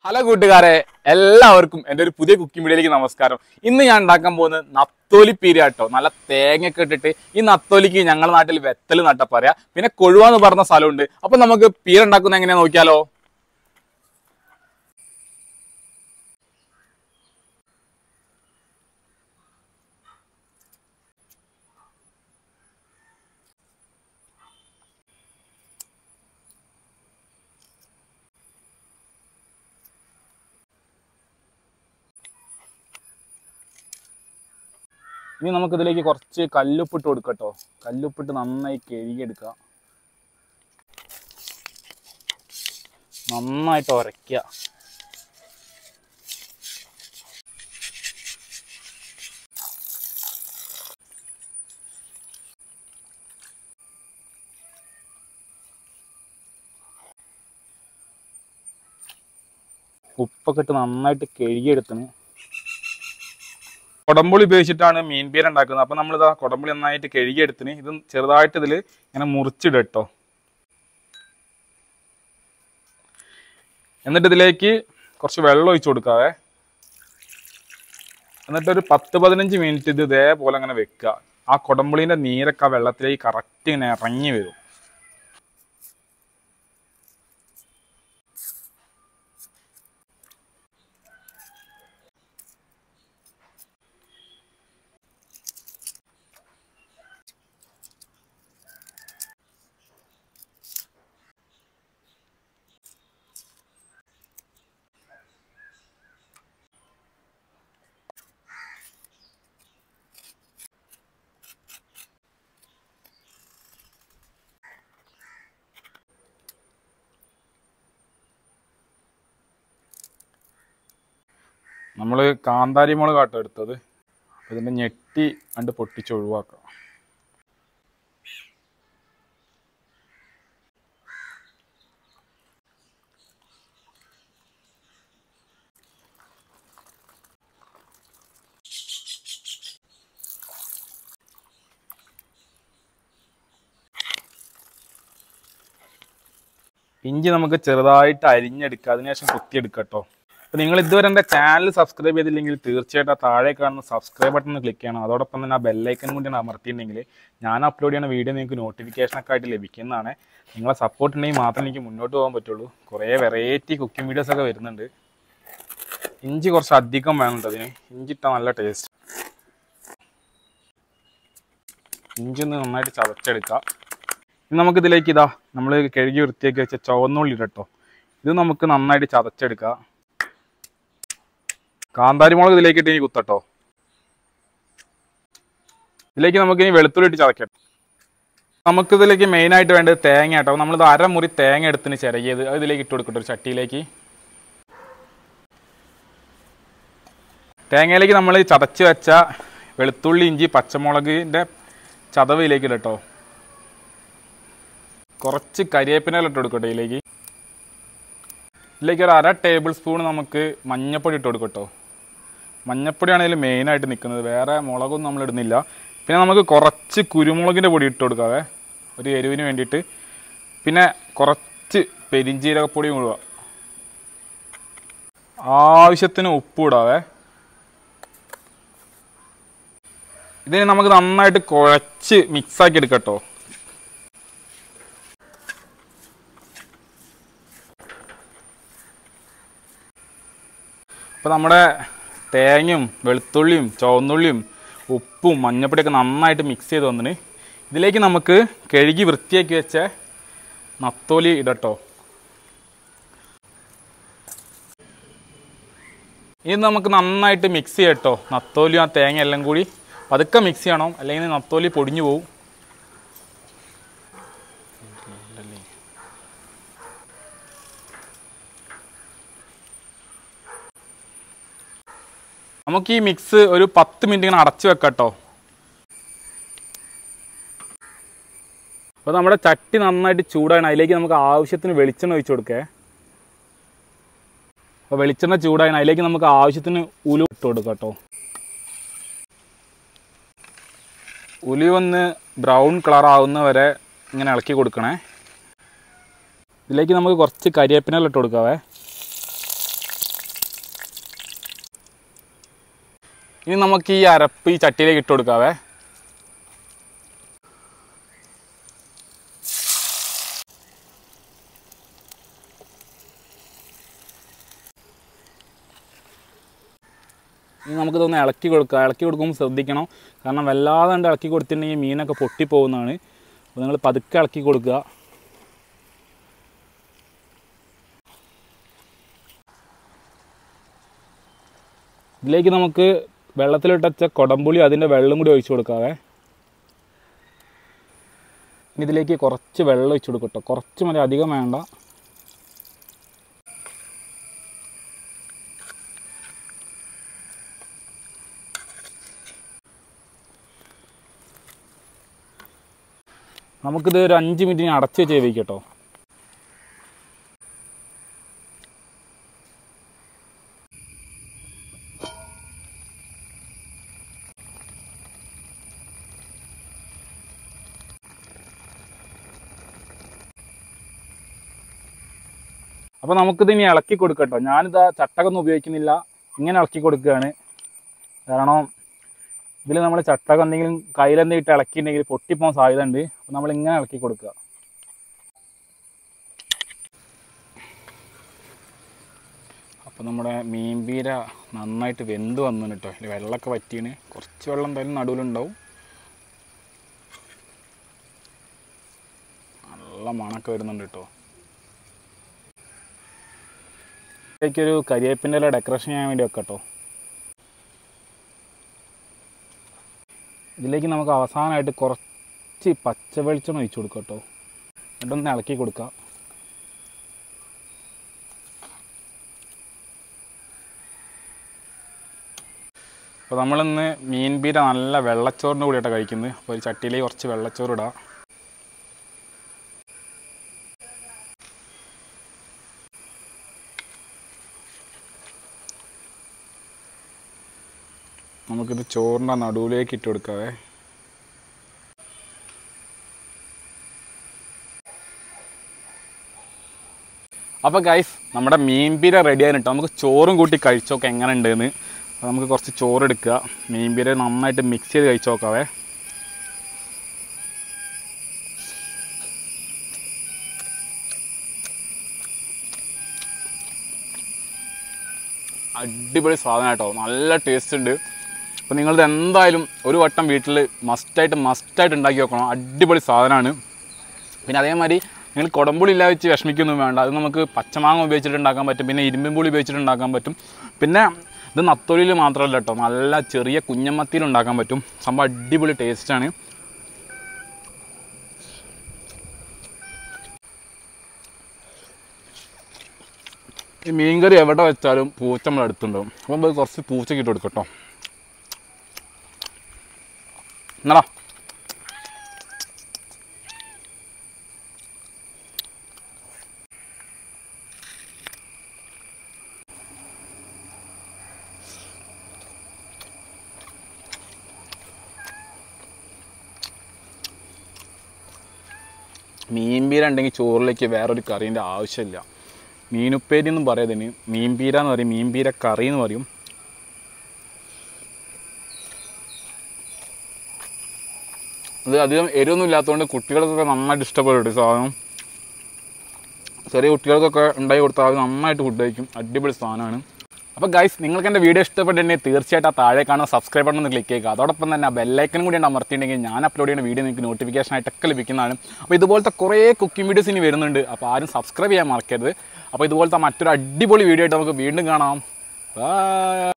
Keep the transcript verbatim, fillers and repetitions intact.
Hello കൂട്ടുകാരെ, എല്ലാവർക്കും എൻ്റെ ഒരു പുതിയ കുക്കിംഗ് വീഡിയോയിലേക്ക് നമസ്കാരം. ഇന്ന് ഞാൻ ഉണ്ടാക്കാൻ പോകുന്നത് നത്തോലി പീരിയാട്ടോ. നല്ല തേങ്ങയൊക്കെ ഇട്ടിട്ട് ഈ നത്തോലിക്ക് ഞങ്ങളുടെ നാട്ടിൽ വെത്തൽ നട്ട പറയാ, പിന്നെ കൊഴുവാന്ന് പറഞ്ഞ സ്ഥലമുണ്ട്. അപ്പൊ നമുക്ക് പീര ഉണ്ടാക്കുന്നത് എങ്ങനെയാ നോക്കിയാലോ. ഇനി നമുക്കിതിലേക്ക് കുറച്ച് കല്ലുപ്പിട്ട് കൊടുക്കട്ടോ. കല്ലുപ്പിട്ട് നന്നായി കഴുകിയെടുക്കുക, നന്നായിട്ട് ഉരയ്ക്കുക. ഉപ്പൊക്കെ ഇട്ട് നന്നായിട്ട് കഴുകിയെടുത്തിന്. കൊടമ്പുളി ഉപയോഗിച്ചിട്ടാണ് മീൻ പീര ഉണ്ടാക്കുന്നത്. അപ്പം നമ്മളിതാ കൊടമ്പുളി നന്നായിട്ട് കഴുകിയെടുത്തിന്. ഇത് ചെറുതായിട്ട് ഇതിൽ ഇങ്ങനെ മുറിച്ചിടും കേട്ടോ. എന്നിട്ട് ഇതിലേക്ക് കുറച്ച് വെള്ളം ഒഴിച്ചു കൊടുക്കാവേ. എന്നിട്ടൊരു പത്ത് പതിനഞ്ച് മിനിറ്റ് ഇത് ഇതേപോലെ അങ്ങനെ വെക്കുക. ആ കൊടമ്പുളീൻ്റെ നീരൊക്കെ ആ വെള്ളത്തിലേക്ക് കറക്റ്റ് ഇങ്ങനെ ഇറങ്ങി വരും. നമ്മൾ കാന്താരി മുളക് കാട്ടോ എടുത്തത്. ഇതിൻ്റെ ഞെട്ടി കണ്ട് പൊട്ടിച്ച് ഒഴിവാക്കാം. ഇഞ്ചി നമുക്ക് ചെറുതായിട്ട് അരിഞ്ഞെടുക്കുക, അതിനുശേഷം കുത്തിയെടുക്കട്ടോ. അപ്പോൾ നിങ്ങൾ ഇതുവരെ എൻ്റെ ചാനൽ സബ്സ്ക്രൈബ് ചെയ്തില്ലെങ്കിൽ തീർച്ചയായിട്ടും താഴെ കാണുന്ന സബ്സ്ക്രൈബ് ബട്ടൺ ക്ലിക്ക് ചെയ്യണം. അതോടൊപ്പം തന്നെ ആ ബെല്ലൈക്കനും കൂടി അമർത്തിയിട്ടുണ്ടെങ്കിൽ ഞാൻ അപ്ലോഡ് ചെയ്യുന്ന വീഡിയോ നിങ്ങൾക്ക് നോട്ടിഫിക്കേഷനൊക്കെ ആയിട്ട് ലഭിക്കുന്നതാണ്. നിങ്ങളെ സപ്പോർട്ട് ഉണ്ടെങ്കിൽ മാത്രമേ എനിക്ക് മുന്നോട്ട് പോകാൻ പറ്റുള്ളൂ. കുറേ വെറൈറ്റി കുക്കിംഗ് വീഡിയോസൊക്കെ വരുന്നുണ്ട്. ഇഞ്ചി കുറച്ച് അധികം വേണം അതിന്. ഇഞ്ചി ഇട്ടാൽ നല്ല ടേസ്റ്റ്. ഇഞ്ചി ഒന്ന് നന്നായിട്ട് ചതച്ചെടുക്കുക. ഇനി നമുക്കിതിലേക്ക് ഇതാ നമ്മൾ കഴുകി വൃത്തിയാക്കി വെച്ച ചുവന്നുള്ളി ഇടട്ടോ. ഇത് നമുക്ക് നന്നായിട്ട് ചതച്ചെടുക്കുക. കാന്താരി മുളക് ഇതിലേക്ക് ഇട്ട് ഇനി കുത്തട്ടോ. ഇതിലേക്ക് നമുക്ക് ഇനി വെളുത്തുള്ളി ഇട്ട് ചതക്കട്ടോ. നമുക്കിതിലേക്ക് മെയിനായിട്ട് വേണ്ടത് തേങ്ങ കേട്ടോ. നമ്മളിത് അരമുറി തേങ്ങ എടുത്തിന് ചിരകിയത് അത് ഇതിലേക്ക് ഇട്ട് കൊടുക്കട്ടോ ഒരു ചട്ടിയിലേക്ക്. തേങ്ങയിലേക്ക് നമ്മൾ ചതച്ച് വെച്ച വെളുത്തുള്ളി, ഇഞ്ചി, പച്ചമുളകിൻ്റെ ചതവിലേക്ക് ഇടട്ടോ. കുറച്ച് കരിവേപ്പില ഇട്ട് കൊടുക്കട്ടോ ഇതിലേക്ക്. ഇതിലേക്ക് ഒരു അര ടേബിൾ സ്പൂൺ നമുക്ക് മഞ്ഞൾപ്പൊടി ഇട്ട് കൊടുക്കട്ടോ. മഞ്ഞൾപ്പൊടിയാണ് ഇതിൽ മെയിനായിട്ട് നിൽക്കുന്നത്, വേറെ മുളകൊന്നും നമ്മൾ ഇടുന്നില്ല. പിന്നെ നമുക്ക് കുറച്ച് കുരുമുളകിൻ്റെ പൊടി ഇട്ട് കൊടുക്കാവേ ഒരു എരിവിന് വേണ്ടിയിട്ട്. പിന്നെ കുറച്ച് പെരിഞ്ജീരകപ്പൊടി ഇടുക. ആവശ്യത്തിന് ഉപ്പ് ഇടാവേ. ഇതിന് നമുക്ക് നന്നായിട്ട് കുഴച്ച് മിക്സാക്കി എടുക്കട്ടോ. അപ്പോൾ നമ്മുടെ തേങ്ങയും വെളുത്തുള്ളിയും ചുവന്നുള്ളിയും ഉപ്പും മഞ്ഞപ്പൊടിയൊക്കെ നന്നായിട്ട് മിക്സ് ചെയ്ത് വന്നിന്. ഇതിലേക്ക് നമുക്ക് കഴുകി വൃത്തിയാക്കി വെച്ച നത്തോലി ഇടട്ടോ. ഇത് നമുക്ക് നന്നായിട്ട് മിക്സ് ചെയ്യട്ടോ. നത്തോലിയും ആ തേങ്ങ എല്ലാം കൂടി പതുക്കെ മിക്സ് ചെയ്യണം, അല്ലെങ്കിൽ നത്തോലി പൊടിഞ്ഞു പോവും. നമുക്ക് ഈ മിക്സ് ഒരു പത്ത് മിനിറ്റ് ഇങ്ങനെ അടച്ചു വെക്കട്ടോ. അപ്പോൾ നമ്മുടെ ചട്ടി നന്നായിട്ട് ചൂടാണ്. അതിലേക്ക് നമുക്ക് ആവശ്യത്തിന് വെളിച്ചെണ്ണ ഒഴിച്ചു കൊടുക്കേ. അപ്പോൾ വെളിച്ചെണ്ണ ചൂടാണ്, അതിലേക്ക് നമുക്ക് ആവശ്യത്തിന് ഉലു ഇട്ട് കൊടുക്കാം കേട്ടോ. ഉലി ഒന്ന് ബ്രൗൺ കളർ ആവുന്ന വരെ ഇങ്ങനെ ഇളക്കി കൊടുക്കണേ. ഇതിലേക്ക് നമുക്ക് കുറച്ച് കരിവേപ്പില ഇട്ട് കൊടുക്കാവേ. ഇനി നമുക്ക് ഈ അരപ്പ് ഈ ചട്ടിയിലേക്ക് ഇട്ട് കൊടുക്കാവേ. ഇനി നമുക്കിതൊന്ന് ഇളക്കി കൊടുക്കുക. ഇളക്കി കൊടുക്കുമ്പോൾ ശ്രദ്ധിക്കണം, കാരണം വല്ലാതെ കണ്ട് ഇളക്കി കൊടുത്തിട്ടുണ്ടെങ്കിൽ മീനൊക്കെ പൊട്ടിപ്പോകുന്നതാണ്. അപ്പോൾ നിങ്ങൾ പതുക്കെ ഇളക്കി കൊടുക്കുക. ഇതിലേക്ക് നമുക്ക് വെള്ളത്തിലിട്ടച്ച കൊടംപുളി അതിൻ്റെ വെള്ളം കൂടി ഒഴിച്ചു കൊടുക്കാവേ. ഇനി ഇതിലേക്ക് കുറച്ച് വെള്ളം ഒഴിച്ചു കൊടുക്കട്ടോ, കുറച്ച് മതി, അധികം വേണ്ട. നമുക്കിത് ഒരു അഞ്ച് മിനിറ്റ് അടച്ച് വെച്ച് വേവിക്കട്ടോ. അപ്പോൾ നമുക്കിത് ഇനി ഇളക്കി കൊടുക്കട്ടോ. ഞാനിതാ ചട്ടകൊന്നും ഉപയോഗിക്കുന്നില്ല, ഇങ്ങനെ ഇളക്കി കൊടുക്കുകയാണ്. കാരണം ഇതിൽ നമ്മൾ ചട്ടകം എന്തെങ്കിലും കയ്യിലെന്തെങ്കിലും ഇട്ട് ഇളക്കിയിട്ടുണ്ടെങ്കിൽ പൊട്ടിപ്പോകാൻ സാധ്യത ഉണ്ട്. അപ്പോൾ നമ്മളിങ്ങനെ ഇളക്കി കൊടുക്കുക. അപ്പോൾ നമ്മുടെ മീൻപീര നന്നായിട്ട് വെന്ത് വന്നു കേട്ടോ. അതിൽ വെള്ളമൊക്കെ വറ്റിയാണ്, കുറച്ച് വെള്ളം എന്തായാലും നടുവിലുണ്ടാവും. നല്ല മണമൊക്കെ വരുന്നുണ്ട് കേട്ടോ. ഇതിലേക്കൊരു കരിവേപ്പിൻ്റെ ഇല ഡെക്കറേഷൻ ചെയ്യാൻ വേണ്ടി വെക്കട്ടോ. ഇതിലേക്ക് നമുക്ക് അവസാനമായിട്ട് കുറച്ച് പച്ച വെളിച്ചെണ്ണ ഒഴിച്ചു കൊടുക്കാം കേട്ടോ. എന്നിട്ടൊന്ന് ഇളക്കി കൊടുക്കുക. അപ്പോൾ നമ്മളിന്ന് മീൻപീര നല്ല വെള്ളച്ചോറിൻ്റെ കൂടിയിട്ടാണ് കഴിക്കുന്നത്. അപ്പോൾ ഒരു ചട്ടിയിലേക്ക് കുറച്ച് വെള്ളച്ചോറ് ഇടാം. നമുക്കിത് ചോറിൻ്റെ നടുവിലേക്ക് ഇട്ട് കൊടുക്കാവേ. അപ്പോൾ ഗൈസ്, നമ്മുടെ മീൻപീര റെഡി ആയിട്ട് നമുക്ക് ചോറും കൂട്ടി കഴിച്ചോക്കെ എങ്ങനെ ഉണ്ടെന്ന്. അപ്പോൾ നമുക്ക് കുറച്ച് ചോറ് എടുക്കുക, മീൻപീര നന്നായിട്ട് മിക്സ് ചെയ്ത് കഴിച്ച് നോക്കാവേ. അടിപൊളി സാധനം കേട്ടോ, നല്ല ടേസ്റ്റ് ഉണ്ട്. അപ്പോൾ നിങ്ങളിത് എന്തായാലും ഒരു വട്ടം വീട്ടിൽ മസ്റ്റായിട്ട് മസ്റ്റായിട്ട് ഉണ്ടാക്കി വെക്കണം. അടിപൊളി സാധനമാണ്. പിന്നെ അതേമാതിരി നിങ്ങൾ കുടംപുളി ഇല്ല വെച്ച് വിഷമിക്കൊന്നും വേണ്ട. അത് നമുക്ക് പച്ചമാങ്ങ ഉപയോഗിച്ചിട്ട് ഉണ്ടാക്കാൻ പറ്റും, പിന്നെ ഇരുമ്പും പുളി ഉപയോഗിച്ചിട്ട് ഉണ്ടാക്കാൻ പറ്റും. പിന്നെ ഇത് നത്തോലിയിൽ മാത്രമല്ല കേട്ടോ, നല്ല ചെറിയ കുഞ്ഞമ്മത്തിയിൽ ഉണ്ടാക്കാൻ പറ്റും. സംഭവം അടിപൊളി ടേസ്റ്റാണ്. ഈ മീൻകറി എവിടെ വെച്ചാലും പൂച്ച നമ്മുടെ അടുത്തുണ്ടാവും. അപ്പം നമുക്ക് കുറച്ച് പൂച്ചക്ക് ഇട്ട് കൊടുക്കട്ടോ. എന്നാടാ മീൻപീര ഉണ്ടെങ്കിൽ ചോറിലേക്ക് വേറൊരു കറീൻ്റെ ആവശ്യമില്ല. മീനുപ്പേരി എന്നും പറയാതിന് മീൻപീര എന്ന് പറയും, മീൻപീര കറി എന്ന് പറയും. അത് അധികം എരിവൊന്നും ഇല്ലാത്തതുകൊണ്ട് കുട്ടികൾക്കൊക്കെ നന്നായിട്ട് ഇഷ്ടപ്പെടും സാധനം. ചെറിയ കുട്ടികൾക്കൊക്കെ ഉണ്ടാക്കി കൊടുത്താൽ അത് നന്നായിട്ട് ഫുഡ് കഴിക്കും. അടിപൊളി സാധനമാണ്. അപ്പോൾ ഗൈസ്, നിങ്ങൾക്ക് എൻ്റെ വീഡിയോ ഇഷ്ടപ്പെട്ടിട്ടുണ്ടെങ്കിൽ തീർച്ചയായിട്ടും ആ താഴെ കാണുന്ന സബ്സ്ക്രൈബ് ബട്ടൺ ഒന്ന് ക്ലിക്ക് ചെയ്യുക. അതോടൊപ്പം തന്നെ ആ ബെല്ലൈക്കനും കൂടി അമർത്തിയിട്ടുണ്ടെങ്കിൽ ഞാൻ അപ്ലോഡ് ചെയ്യുന്ന വീഡിയോ നിങ്ങൾക്ക് നോട്ടിഫിക്കേഷൻ ആയിട്ടൊക്കെ ലഭിക്കുന്നതാണ്. അപ്പോൾ ഇതുപോലത്തെ കുറേ കുക്കിംഗ് വീഡിയോസ് ഇനി വരുന്നുണ്ട്. അപ്പോൾ ആരും സബ്സ്ക്രൈബ് ചെയ്യാൻ മറക്കരുത്. അപ്പോൾ ഇതുപോലത്തെ മറ്റൊരു അടിപൊളി വീഡിയോ ആയിട്ട് നമുക്ക് വീണ്ടും കാണാം. ബൈ.